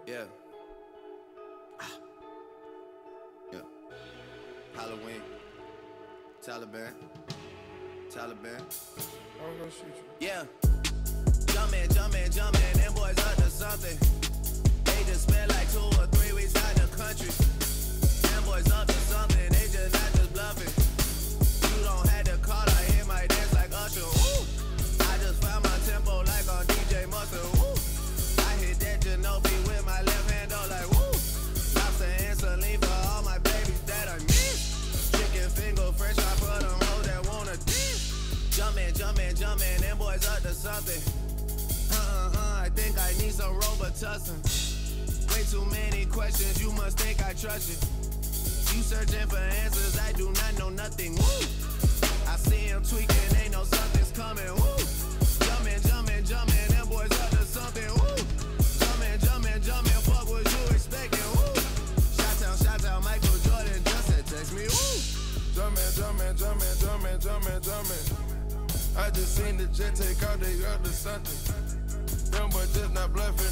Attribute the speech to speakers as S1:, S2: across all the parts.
S1: Yeah. Yeah. Halloween. Taliban.
S2: I'm gonna shoot you.
S1: Yeah. Jumpin', them boys up to something. They just spent like 2 or 3 weeks out the country. Them boys up to something, they just not just bluffing. You don't have to call, I hear my dance like Usher. Woo! I just found my tempo like on DJ Mustard. Woo! I hit that Ginobili with my left hand, oh like woo! Lobster and saline for all my babies that I miss. Chicken finger fresh, I put them hoes that wanna dance. Jumpin', them boys up to something. I think I need some Robitussin. Way too many questions, you must think I trust you. You searching for answers, I do not know nothing. Woo! I see him tweaking, ain't no something's coming. Woo! Jumpin', them boys up to something. Woo! Jumpin', fuck what you expecting. Woo! Shout out, Michael Jordan just said text me. Woo!
S2: Jumpin'. I just seen the jet take out, they up to something. Them boys just not bluffing,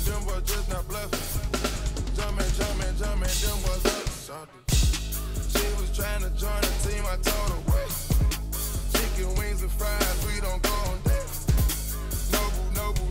S2: Jumpin', them boys up to something. She was trying to join the team, I told her wait. Chicken wings and fries, we don't go on that. Noble.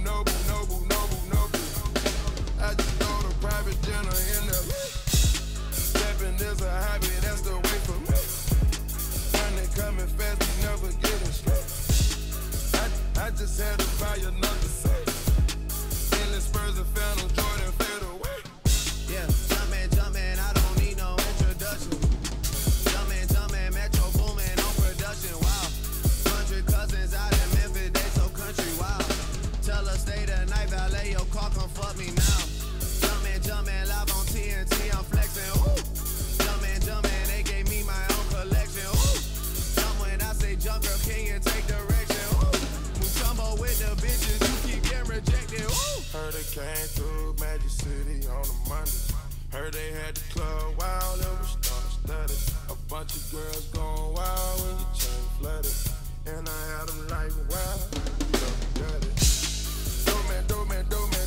S2: I just throw the private dinner in the stepping is a hobby, that's the way for me. Money coming fast, we never getting straight. I just had to buy another set. Endless Spurs and Phantom Jordan fade away.
S1: Yeah, jumpin', I don't need no introduction. Jumpin', Metro boomin' on production. Wow, 100 cousins out in Memphis, they so country. Wow, tell her stay the night, valet your car, come fuck me now. Jumpin', live on TNT, I'm flexin'. Ooh, jumpin', they gave me my own collection. Ooh, jump when I say jump, girl, can you take direction? Ooh, Mutombo with the bitches, you keep getting rejected. Ooh.
S2: Heard they came through Magic City on a Monday. Heard they had the club wild, it was star-studded. A bunch of girls going wild when your chain flooded. And I had them like wild, got it. Dope man.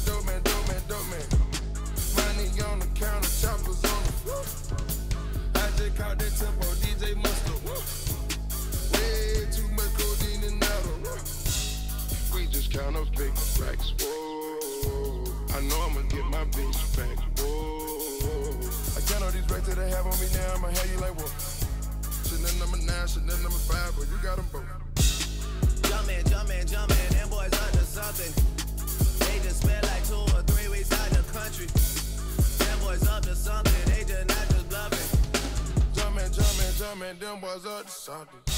S2: Money on the counter, choppers on the floor. I just caught that tempo, DJ Mustard. Way too much codeine in that. We just count up big racks, whoa. I know I'ma get my bitch back, whoa. I count all these racks that I have on me now, I'ma have you like, whoa. Chanel number 9, Chanel number 5, but you got them both.
S1: Jumpin', them boys up to something. They just spent like 2 or 3 weeks out the country. Them boys up to something, they just not just bluffing.
S2: Jumpin', them boys up to something.